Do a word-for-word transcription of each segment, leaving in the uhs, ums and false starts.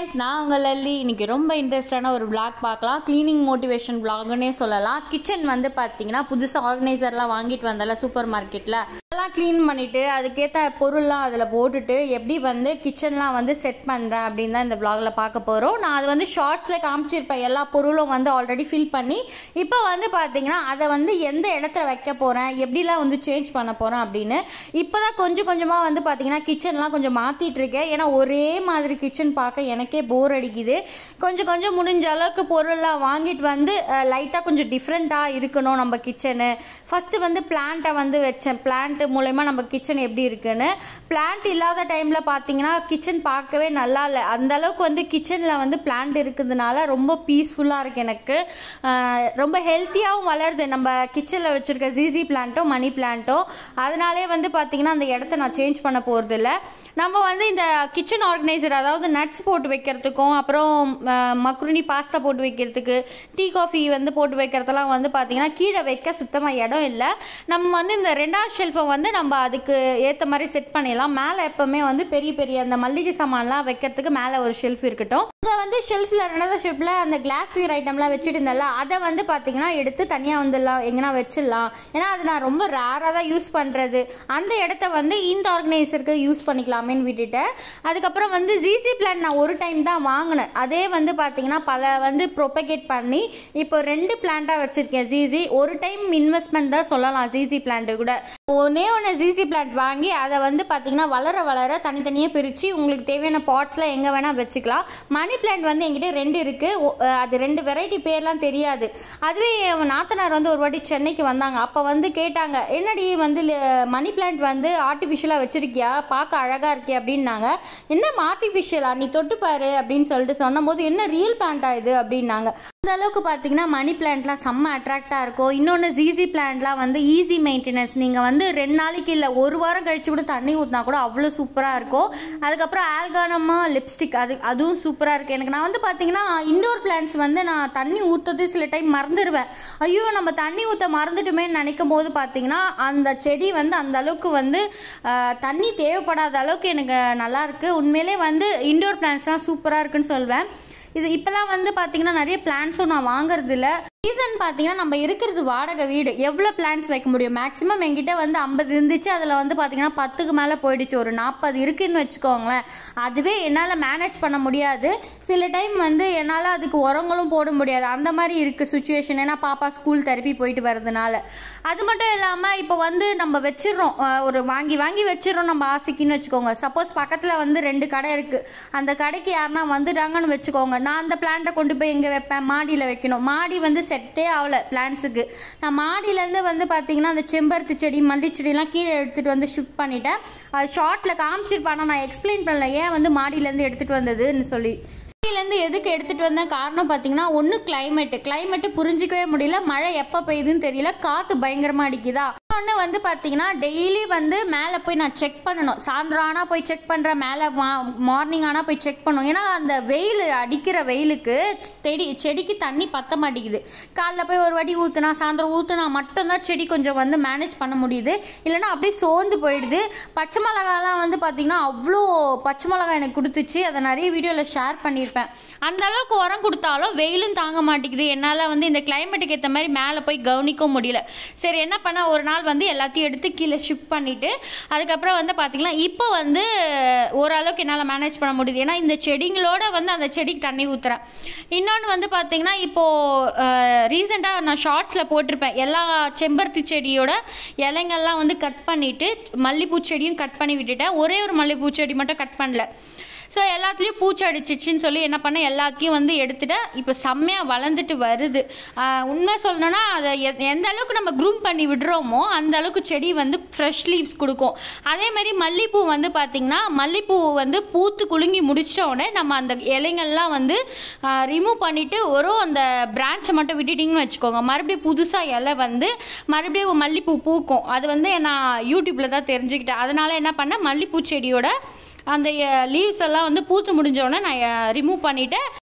guys, நான் உங்க லல்லி. இன்னைக்கு ரொம்ப இன்ட்ரெஸ்டான ஒரு vlog பார்க்கலாம். க்ளீனிங் மோட்டிவேஷன் vlogனே சொல்லலாம். கிச்சன் வந்து பாத்தீங்கன்னா புதுசா ஆர்கனைசர்லாம் வாங்கிட்டு வந்தல சூப்பர் மார்க்கெட்ல. அதெல்லாம் க்ளீன் பண்ணிட்டு அதுக்கேத்த பொருள்லாம் அதுல போட்டுட்டு எப்படி வந்து கிச்சன்லாம் வந்து செட் பண்றேன் அப்படின்னு தான் இந்த vlogல பார்க்க போறோம். நான் அது வந்து ஷார்ட்ஸ்ல காமிச்சிருப்பேன். எல்லா பொருளும் வந்து ஆல்ரெடி ஃபில் பண்ணி இப்போ வந்து பாத்தீங்கன்னா அதை வந்து எந்த இடத்துல வைக்க போறேன், எப்படிலாம் வந்து சேஞ்ச் பண்ண போறேன் அப்படின்னு இப்பதான் கொஞ்சம் கொஞ்சமா வந்து பாத்தீங்கன்னா கிச்சன்லாம் கொஞ்சம் மாத்திட்டு இருக்கேன். ஏன்னா ஒரே மாதிரி கிச்சன் பார்க்க எனக்கே போர் அடிக்குது. கொஞ்சம் கொஞ்சம் முடிஞ்ச அளவுக்கு பொருள்லாம் வாங்கிட்டு வந்து லைட்டாக கொஞ்சம் டிஃப்ரெண்ட்டாக இருக்கணும் நம்ம கிச்சனு. ஃபஸ்ட்டு வந்து பிளான்ட்டை வந்து வச்சேன். பிளான்ட் மூலயமா நம்ம கிச்சன் எப்படி இருக்குன்னு. பிளான்ட் இல்லாத டைமில் பார்த்தீங்கன்னா கிச்சன் பார்க்கவே நல்லா இல்லை. அந்த அளவுக்கு வந்து கிச்சனில் வந்து பிளான்ட் இருக்கிறதுனால ரொம்ப பீஸ்ஃபுல்லாக இருக்குது எனக்கு. ரொம்ப ஹெல்த்தியாகவும் வளருது நம்ம கிச்சனில் வச்சுருக்க ஜிசி பிளான்ட்டோ மணி பிளான்ட்டோ. அதனாலே வந்து பார்த்தீங்கன்னா அந்த இடத்த நான் சேஞ்ச் பண்ண போகிறது இல்லை. நம்ம வந்து இந்த கிச்சன் ஆர்கனைசர் அதாவது நட்ஸ் போட்டு வைக்கிறதுக்கும் அப்புறம் மக்ருனி பாஸ்தா போட்டு வைக்கிறதுக்கு டீ காஃபி வந்து போட்டு வைக்கிறதெல்லாம் வந்து பார்த்தீங்கன்னா கீழே வைக்க சுத்தமாக இடம் இல்லை. நம்ம வந்து இந்த ரெண்டாவது ஷெல்ஃபை வந்து நம்ம அதுக்கு ஏற்ற மாதிரி செட் பண்ணிடலாம். மேலே எப்போவுமே வந்து பெரிய பெரிய அந்த மல்லிகை சாமான்லாம் வைக்கிறதுக்கு மேலே ஒரு ஷெல்ஃப் இருக்கட்டும். இங்கே வந்து ஷெல்ஃபில் ரெண்டாவது ஷெல்ஃபில் அந்த கிளாஸ் வீர் ஐட்டம்லாம் வச்சுட்டு இருந்தல அதை வந்து பார்த்தீங்கன்னா எடுத்து தனியாக வந்துடலாம், எங்கன்னா வச்சிடலாம். ஏன்னா அது நான் ரொம்ப ரேராக தான் யூஸ் பண்ணுறது. அந்த இடத்த வந்து இந்த ஆர்கனைசருக்கு யூஸ் பண்ணிக்கலாம் விட்டுட்டேன். அதுக்கப்புறம் வந்து ஜிசி பிளான்ட் நான் ஒரு டைம் தான் வாங்கினேன். அதே வந்து பார்த்தீங்கன்னா பல வந்து ப்ரொபகேட் பண்ணி இப்போ ரெண்டு பிளான்ட்டாக வச்சிருக்கேன். ஜிசி ஒரு டைம் இன்வெஸ்ட்மெண்ட் தான் சொல்லலாம். ஜிசி பிளான்ட்டு கூட ஒன்னே ஒன்று ஜிசி பிளான்ட் வாங்கி அதை வந்து பார்த்தீங்கன்னா வளர வளர தனித்தனியாக பிரித்து உங்களுக்கு தேவையான பாட்ஸில் எங்கே வேணால் வச்சுக்கலாம். மணி பிளான்ட் வந்து என்கிட்ட ரெண்டு இருக்குது. அது ரெண்டு வெரைட்டி பேர்லாம் தெரியாது. அதுவே நாத்தனார் வந்து ஒரு வாட்டி சென்னைக்கு வந்தாங்க. அப்போ வந்து கேட்டாங்க, என்னடி வந்து மணி பிளான்ட் வந்து ஆர்டிஃபிஷியலாக வச்சிருக்கியா, பார்க்க அழகாக இருக்கே அப்படின்னாங்க. என்ன ஆர்டிஃபிஷியலா, நீ தொட்டுப்பாரு அப்படின்னு சொல்லிட்டு சொன்னும் போது என்ன ரியல் பிளான்டா இது அப்படின்னாங்க. அந்த அளவுக்கு பார்த்தீங்கன்னா மணி பிளான்ட்லாம் செம்ம அட்ராக்டாக இருக்கும். இன்னொன்று ஜிசி பிளான்ட்லாம் வந்து ஈஸி மெயின்டெனன்ஸ். நீங்கள் வந்து ரெண்டு நாளைக்கு இல்லை ஒரு வாரம் கழிச்சு கூட தண்ணி ஊற்றினா கூட அவ்வளோ சூப்பராக இருக்கும். அதுக்கப்புறம் ஆல்கானமா லிப்ஸ்டிக் அது அதுவும் சூப்பராக இருக்குது. எனக்கு நான் வந்து பார்த்தீங்கன்னா இண்டோர் பிளான்ட்ஸ் வந்து நான் தண்ணி ஊற்றுறது சில டைம் மறந்துடுவேன். ஐயோ நம்ம தண்ணி ஊற்ற மறந்துட்டுமேன்னு நினைக்கும் போது பார்த்தீங்கன்னா அந்த செடி வந்து அந்த அளவுக்கு வந்து தண்ணி தேவைப்படாத அளவுக்கு எனக்கு நல்லா இருக்கு. உண்மையிலே வந்து இண்டோர் பிளான்ட்ஸ் தான் சூப்பராக இருக்குன்னு சொல்வேன். இது இப்போலாம் வந்து பார்த்தீங்கன்னா நிறைய பிளான்ட்ஸும் நான் வாங்குறது இல்லை. ரீசன் பார்த்தீங்கன்னா நம்ம இருக்கிறது வாடகை வீடு, எவ்வளோ பிளான்ஸ் வைக்க முடியும்? மேக்ஸிமம் எங்கிட்ட வந்து ஐம்பது இருந்துச்சு. அதில் வந்து பார்த்தீங்கன்னா பத்துக்கு மேலே போயிடுச்சு. ஒரு நாற்பது இருக்குன்னு வச்சுக்கோங்களேன். அதுவே என்னால் மேனேஜ் பண்ண முடியாது. சில டைம் வந்து என்னால் அதுக்கு உரங்களும் போட முடியாது. அந்த மாதிரி இருக்குது சுச்சுவேஷன். ஏன்னா பாப்பா ஸ்கூல் தெரப்பி போயிட்டு வர்றதுனால. அது மட்டும் இல்லாமல் இப்போ வந்து நம்ம வச்சிடறோம், ஒரு வாங்கி வாங்கி வச்சிடறோம் நம்ம ஆசைக்குன்னு வச்சுக்கோங்க. சப்போஸ் பக்கத்தில் வந்து ரெண்டு கடை இருக்குது. அந்த கடைக்கு யாருன்னா வந்துட்டாங்கன்னு வச்சுக்கோங்க. நான் அந்த பிளான்ட்டை கொண்டு போய் எங்கே வைப்பேன்? மாடியில் வைக்கணும். மாடி வந்து செட்டே ஆகலை பிளான்ட்ஸுக்கு. நான் மாடியிலேருந்து வந்து பார்த்தீங்கன்னா அந்த செம்பருத்தி செடி மல்லி செடியெல்லாம் கீழே எடுத்துகிட்டு வந்து ஷிஃப்ட் பண்ணிட்டேன். அது ஷார்ட்டில் காமிச்சிருப்பானா, நான் எக்ஸ்பிளைன் பண்ணல ஏன் வந்து மாடியிலேருந்து எடுத்துகிட்டு வந்ததுன்னு சொல்லி. மாடியிலேருந்து எதுக்கு எடுத்துகிட்டு வந்தேன் காரணம் பார்த்தீங்கன்னா ஒன்று கிளைமேட்டு கிளைமேட்டு புரிஞ்சிக்கவே முடியல. மழை எப்போ பெய்யுதுன்னு தெரியல, காற்று பயங்கரமாக அடிக்குதா. ஒன்று வந்து பார்த்தீங்கன்னா டெய்லி வந்து மேலே போய் நான் செக் பண்ணணும். சாயந்தரம் ஆனால் போய் செக் பண்ணுறேன், மேலே மா மார்னிங் ஆனால் போய் செக் பண்ணணும். ஏன்னா அந்த வெயில் அடிக்கிற வெயிலுக்கு செடி செடிக்கு தண்ணி பற்ற மாட்டேங்குது. காலைல போய் ஒரு வாட்டி ஊற்றுனா சாயந்தரம் ஊற்றுனா மட்டும்தான் செடி கொஞ்சம் வந்து மேனேஜ் பண்ண முடியுது. இல்லைனா அப்படியே சோர்ந்து போயிடுது. பச்சை மிளகாலாம் வந்து பார்த்தீங்கன்னா அவ்வளோ பச்சை மிளகா எனக்கு கொடுத்துச்சு. அதை நிறைய வீடியோவில் ஷேர் பண்ணியிருப்பேன். அந்த அளவுக்கு உரம் கொடுத்தாலும் வெயிலும் தாங்க மாட்டேங்குது. என்னால் வந்து இந்த கிளைமேட்டுக்கு ஏற்ற மாதிரி மேலே போய் கவனிக்க முடியல. சரி என்ன பண்ண, ஒரு நாள் வந்து எல்லாத்தையும் எடுத்து கீழே ஷிஃப்ட் பண்ணிவிட்டு அதுக்கப்புறம் வந்து பார்த்தீங்கன்னா இப்போ வந்து ஓரளவுக்கு என்னால் மேனேஜ் பண்ண முடியுது. ஏன்னா இந்த செடிங்களோட வந்து அந்த செடிக்கு தண்ணி ஊற்றுறேன். இன்னொன்று வந்து பார்த்தீங்கன்னா இப்போது ரீசெண்டாக நான் ஷார்ட்ஸில் போட்டிருப்பேன். எல்லா செம்பருத்தி செடியோட இலைங்கள்லாம் வந்து கட் பண்ணிவிட்டு மல்லிகைப்பூ செடியும் கட் பண்ணி விட்டுட்டேன். ஒரே ஒரு மல்லிகைப்பூ செடி மட்டும் கட் பண்ணல. ஸோ எல்லாத்துலேயும் பூச்சி அடிச்சிச்சின்னு சொல்லி என்ன பண்ணேன், எல்லாத்தையும் வந்து எடுத்துகிட்டேன். இப்போ செம்மையாக வளர்ந்துட்டு வருது. உண்மை சொல்லணும்னா அதை எந்த அளவுக்கு நம்ம க்ரூம் பண்ணி விடுறோமோ அந்த அளவுக்கு செடி வந்து ஃப்ரெஷ் லீவ்ஸ் கொடுக்கும். அதேமாதிரி மல்லிகைப்பூ வந்து பார்த்திங்கன்னா மல்லிகைப்பூ வந்து பூத்து குலுங்கி முடிச்ச உடனே நம்ம அந்த இலைங்கள்லாம் வந்து ரிமூவ் பண்ணிவிட்டு ஒரு அந்த பிரான்ச்சை மட்டும் விட்டுட்டிங்கன்னு வச்சுக்கோங்க, மறுபடியும் புதுசாக இலை வந்து மறுபடியும் மல்லிகைப்பூ பூக்கும். அது வந்து நான் யூடியூப்பில் தான் தெரிஞ்சுக்கிட்டேன். அதனால் என்ன பண்ணேன், மல்லிகைப்பூ செடியோட அந்த லீவ்ஸ் எல்லாம் வந்து பூத்து முடிஞ்சோடனே நான் ரிமூவ் பண்ணிவிட்டேன்.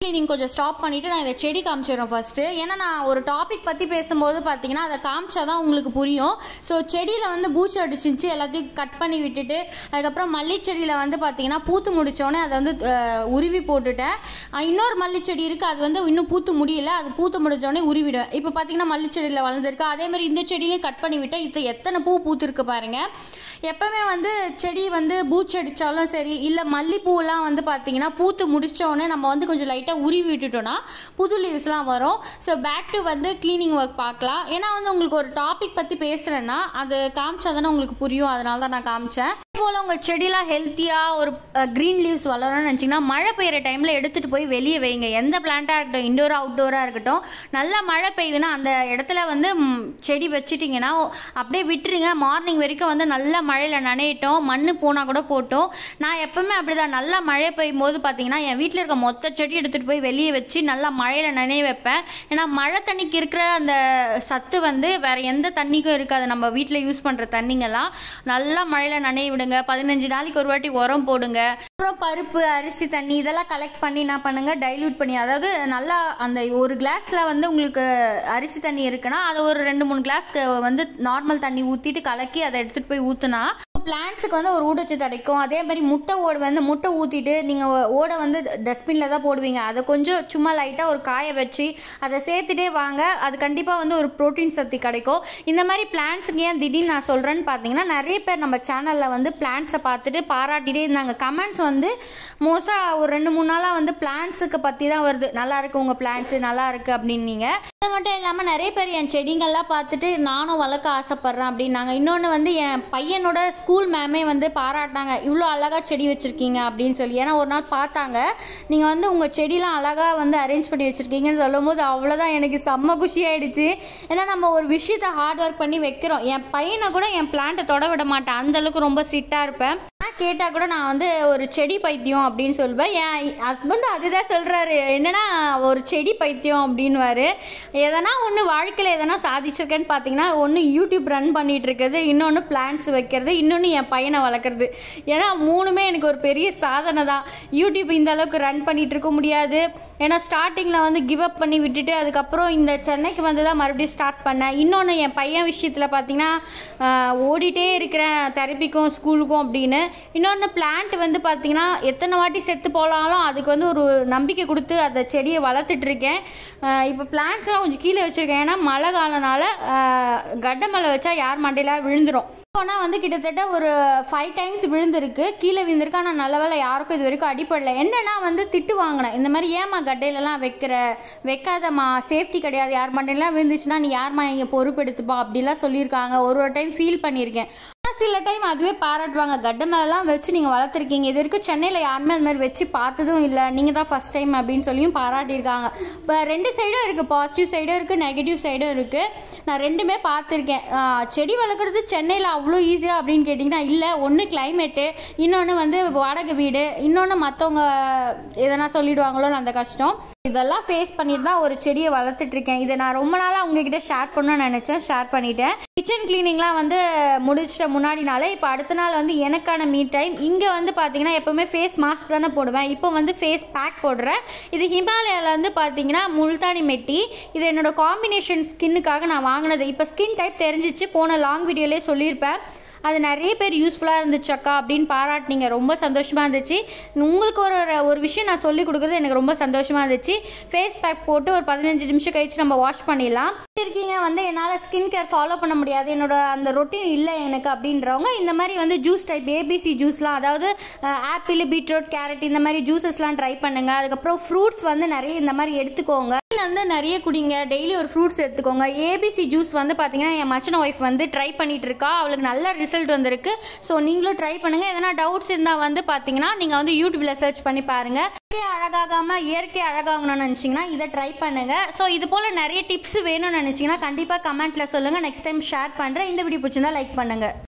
நீங்கள் கொஞ்சம் ஸ்டாப் பண்ணிவிட்டு நான் இதை செடி காமிச்சிடுறேன் ஃபஸ்ட்டு. ஏன்னா நான் ஒரு டாபிக் பற்றி பேசும்போது பார்த்தீங்கன்னா அதை காமிச்சா தான் உங்களுக்கு புரியும். ஸோ செடியில் வந்து பூச்சி அடிச்சிருந்துச்சு, எல்லாத்தையும் கட் பண்ணி விட்டுட்டு அதுக்கப்புறம் மல்லி செடியில் வந்து பார்த்தீங்கன்னா பூத்து முடித்தோடனே அதை வந்து உருவி போட்டுட்டேன். இன்னொரு மல்லி செடி இருக்குது, அது வந்து இன்னும் பூத்து முடியல, அது பூத்து முடித்தோடனே உருவிடுவேன். இப்போ பார்த்தீங்கன்னா மல்லி செடியில் வளர்ந்துருக்கு. அதேமாதிரி இந்த செடியிலையும் கட் பண்ணி விட்டேன். இது எத்தனை பூ பூத்துருக்கு பாருங்கள். எப்போவுமே வந்து செடி வந்து பூச்சி அடித்தாலும் சரி, இல்லை மல்லிப்பூலாம் வந்து பார்த்தீங்கன்னா பூத்து முடித்தோடனே நம்ம வந்து கொஞ்சம் லைட்டாக உருவி விட்டுட்டோன்னா புது லீவ்ஸ்லாம் வரும். ஸோ பேக் டு வந்து க்ளீனிங் ஒர்க் பார்க்கலாம். ஏன்னா வந்து உங்களுக்கு ஒரு டாபிக் பற்றி பேசுகிறேன்னா அது காமிச்சா தானே உங்களுக்கு புரியும், அதனால தான் நான் காமிச்சேன். போல் உங்கள் செடியெலாம் ஹெல்த்தியாக ஒரு க்ரீன் லீவ்ஸ் வளரணும்னு நினச்சிங்கன்னா மழை பெய்கிற டைமில் எடுத்துகிட்டு போய் வெளியே வைங்க. எந்த பிளான்ட்டாக இருக்கட்டும், இன்டோராக அவுட்டோராக இருக்கட்டும், நல்லா மழை பெய்யுதுன்னா அந்த இடத்துல வந்து செடி வச்சுட்டிங்கன்னா அப்படியே விட்டுருங்க. மார்னிங் வரைக்கும் வந்து நல்லா மழையில் நனையிட்டோம், மண் போனால் கூட போட்டோம். நான் எப்போவுமே அப்படி தான், நல்லா மழை பெய்யும் போது பார்த்தீங்கன்னா என் வீட்டில் இருக்க மொத்த செடி எடுத்துகிட்டு போய் வெளியே வச்சு நல்லா மழையில் நனைய வைப்பேன். ஏன்னா மழை தண்ணிக்கு இருக்கிற அந்த சத்து வந்து வேறு எந்த தண்ணிக்கும் இருக்காது. நம்ம வீட்டில் யூஸ் பண்ணுற தண்ணிங்கெல்லாம் நல்லா மழையில் நனைய விடுங்க. பதினஞ்சு நாளைக்கு ஒரு வாட்டி உரம் போடுங்க. அப்புறம் பருப்பு, அரிசி தண்ணி இதெல்லாம் கலெக்ட் பண்ணி என்ன பண்ணுங்க, டைல்யூட் பண்ணி, அதாவது நல்லா அந்த ஒரு கிளாஸில் வந்து உங்களுக்கு அரிசி தண்ணி இருக்குன்னா அதை ஒரு ரெண்டு மூணு கிளாஸ்க்கு வந்து நார்மல் தண்ணி ஊற்றிட்டு கலக்கி அதை எடுத்துகிட்டு போய் ஊற்றுனா பிளான்ட்ஸுக்கு வந்து ஒரு ஊட்டச்சத்து கிடைக்கும். அதே மாதிரி முட்டை ஓடு வந்து முட்டை ஊற்றிட்டு நீங்கள் ஓடை வந்து டஸ்ட்பினில் தான் போடுவீங்க. அதை கொஞ்சம் சும்மா லைட்டாக ஒரு காய வச்சு அதை சேர்த்துட்டே வாங்க, அது கண்டிப்பாக வந்து ஒரு ப்ரோட்டீன் சத்து கிடைக்கும். இந்த மாதிரி பிளான்ட்ஸுக்கு ஏன் திடீர்னு நான் சொல்கிறேன்னு பார்த்தீங்கன்னா நிறைய பேர் நம்ம சேனலில் வந்து பிளான்ட்ஸை பார்த்துட்டு பாராட்டிகிட்டே இருந்தாங்க. கமெண்ட்ஸ் வந்து மோஸ்ட்டாக ஒரு ரெண்டு மூணு நாளாக வந்து பிளான்ட்ஸுக்கு பற்றி தான் வருது. நல்லா இருக்குது உங்கள் பிளான்ட்ஸு, நல்லா இருக்குது அப்படின்னீங்க. அது மட்டும் இல்லாமல் நிறைய பேர் என் செடிங்கள்லாம் பார்த்துட்டு நானும் வளர்க்க ஆசைப்பட்றேன் அப்படின்னாங்க. இன்னொன்று வந்து என் பையனோட ஸ்கூல் மேமே வந்து பாராட்டினாங்க, இவ்வளோ அழகாக செடி வச்சுருக்கீங்க அப்படின்னு சொல்லி. ஏன்னா ஒரு நாள் பார்த்தாங்க, நீங்கள் வந்து உங்கள் செடிலாம் அழகாக வந்து அரேஞ்ச் பண்ணி வச்சுருக்கீங்கன்னு சொல்லும் போது அவ்வளோதான் எனக்கு செம்ம குஷியாயிடுச்சு. ஏன்னா நம்ம ஒரு விஷயத்தை ஹார்ட் ஒர்க் பண்ணி வைக்கிறோம். என் பையனை கூட என் பிளான்ட்டை தொட விட மாட்டேன், அந்தளவுக்கு ரொம்ப ஸ்ட்ரிக்டாக இருப்பேன். கேட்டால் கூட நான் வந்து ஒரு செடி பைத்தியம் அப்படின்னு சொல்லுவேன். என் ஹஸ்பண்ட் அதுதான் சொல்கிறாரு, என்னன்னா ஒரு செடி பைத்தியம் அப்படின்வாரு. எதனா ஒன்று வாழ்க்கையில் எதனா சாதிச்சிருக்கேன்னு பார்த்தீங்கன்னா ஒன்று யூடியூப் ரன் பண்ணிகிட்டு இருக்கிறது, இன்னொன்று பிளான்ஸ் வைக்கிறது, இன்னொன்று என் பையனை வளர்க்குறது. ஏன்னா மூணுமே எனக்கு ஒரு பெரிய சாதனை தான். யூடியூப் இந்த அளவுக்கு ரன் பண்ணிகிட்டு இருக்க முடியாது. ஏன்னா ஸ்டார்டிங்கில் வந்து கிவ் அப் பண்ணி விட்டுட்டு அதுக்கப்புறம் இந்த சென்னைக்கு வந்து தான் மறுபடியும் ஸ்டார்ட் பண்ணேன். இன்னொன்று என் பையன் விஷயத்தில் பார்த்தீங்கன்னா ஓடிட்டே இருக்கிறேன் தெரப்பிக்கும் ஸ்கூலுக்கும் அப்படின்னு. இன்னொன்று பிளான்ட் வந்து பார்த்தீங்கன்னா எத்தனை வாட்டி செத்து போகலாலும் அதுக்கு வந்து ஒரு நம்பிக்கை கொடுத்து அந்த செடியை வளர்த்துட்ருக்கேன். இப்போ பிளான்ட்ஸ்லாம் கொஞ்சம் கீழே வச்சுருக்கேன். ஏன்னா மழை காலனால கட்டை மழை வச்சா யார் மண்டையில் விழுந்துடும். ஆனால் வந்து கிட்டத்தட்ட ஒரு ஃபைவ் டைம்ஸ் விழுந்திருக்கு, கீழே விழுந்திருக்கு. ஆனால் நல்ல வேலை யாருக்கும் இது வரைக்கும் அடிப்படலை. என்னென்னா வந்து திட்டு வாங்கினேன், இந்த மாதிரி ஏமா கட்டையிலலாம் வைக்கிற, வைக்காதம்மா, சேஃப்டி கிடையாது, யார் மண்டையெல்லாம் விழுந்துச்சுன்னா நீ யார்மா இங்கே பொறுப்பெடுத்துப்பா அப்படிலாம் சொல்லியிருக்காங்க. ஒரு ஒரு டைம் ஃபீல் பண்ணியிருக்கேன். சில டைம் அதுவே பாராட்டுவாங்க, கட்டை மேலாம் வச்சு நீங்கள் வளர்த்துருக்கீங்க, இது வரைக்கும் சென்னையில் யாருமே அது மாதிரி வச்சு பார்த்ததும் இல்லை, நீங்கள் தான் ஃபஸ்ட் டைம் அப்படின்னு சொல்லியும் பாராட்டியிருக்காங்க. இப்போ ரெண்டு சைடும் இருக்குது, பாசிட்டிவ் சைடும் இருக்குது, நெகட்டிவ் சைடும் இருக்குது. நான் ரெண்டுமே பார்த்துருக்கேன். செடி வளர்க்குறது சென்னையில் அவ்வளோ ஈஸியாக அப்படின்னு கேட்டிங்கன்னா இல்லை. ஒன்று கிளைமேட்டு, இன்னொன்று வந்து வாடகை வீடு, இன்னொன்று மற்றவங்க எதனா சொல்லிடுவாங்களோன்னு அந்த கஷ்டம். இதெல்லாம் ஃபேஸ் பண்ணிட்டு தான் ஒரு செடியை வளர்த்துட்ருக்கேன். இதை நான் ரொம்ப நாளாக உங்ககிட்ட ஷேர் பண்ணணும்னு நினச்சேன், ஷேர் பண்ணிட்டேன். கிச்சன் கிளீனிங்லாம் வந்து முடிச்சிட்ட முன்னாடி நாளே இப்போ அடுத்த நாள் வந்து எனக்கான மீ டைம். இங்கே வந்து பார்த்தீங்கன்னா எப்போவுமே ஃபேஸ் மாஸ்க் தானே போடுவேன், இப்போ வந்து ஃபேஸ் பேக் போடுறேன். இது ஹிமாலயாவில் வந்து பார்த்தீங்கன்னா முல்தானி மெட்டி. இது என்னோடய காம்பினேஷன் ஸ்கின்னுக்காக நான் வாங்கினது. இப்போ ஸ்கின் டைப் தெரிஞ்சிச்சு, போன லாங் வீடியோலேயே சொல்லியிருப்பேன். அது நிறைய பேர் யூஸ்ஃபுல்லாக இருந்துச்சு அக்கா அப்படின்னு பாராட்டினீங்க, ரொம்ப சந்தோஷமாக இருந்துச்சு. உங்களுக்கு ஒரு ஒரு விஷயம் நான் சொல்லிக் கொடுக்குறது எனக்கு ரொம்ப சந்தோஷமாக இருந்துச்சு. ஃபேஸ் பேக் போட்டு ஒரு பதினஞ்சு நிமிஷம் கழிச்சு நம்ம வாஷ் பண்ணிடலாம். இருக்கீங்க வந்து என்னால் ஸ்கின் கேர் ஃபாலோ பண்ண முடியாது, என்னோட அந்த ரொட்டீன் இல்லை எனக்கு அப்படின்றவங்க இந்த மாதிரி வந்து ஜூஸ் டைப் ஏபிசி ஜூஸ்லாம், அதாவது ஆப்பிள், பீட்ரூட், கேரட் இந்த மாதிரி ஜூஸஸ்லாம் ட்ரை பண்ணுங்கள். அதுக்கப்புறம் ஃப்ரூட்ஸ் வந்து நிறைய இந்த மாதிரி எடுத்துக்கோங்க, வந்து நிறைய குடிங்க, டெய்லி ஒரு ஃப்ரூட்ஸ் எடுத்துக்கோங்க. ஏபிசி ஜூஸ் வந்து பார்த்தீங்கன்னா என் மச்சன ஒய்ஃப் வந்து ட்ரை பண்ணிட்டு இருக்கா, அவளுக்கு நல்ல ரிசல்ட் வந்திருக்கு. ஸோ நீங்களும் ட்ரை பண்ணுங்கள். எதனா டவுட்ஸ் இருந்தால் வந்து பார்த்தீங்கன்னா நீங்கள் வந்து யூடியூப்பில் சர்ச் பண்ணி பாருங்கள். இயற்கை அழகாகாமல் இயற்கை அழகாகணும்னு நினச்சிங்கன்னா இதை ட்ரை பண்ணுங்கள். ஸோ இது போல் நிறைய டிப்ஸ் வேணும்னு நினச்சிங்கன்னா கண்டிப்பாக கமெண்ட்டில் சொல்லுங்கள், நெக்ஸ்ட் டைம் ஷேர் பண்ணுறேன். இந்த வீடியோ பிடிச்சிருந்தா லைக் பண்ணுங்கள்.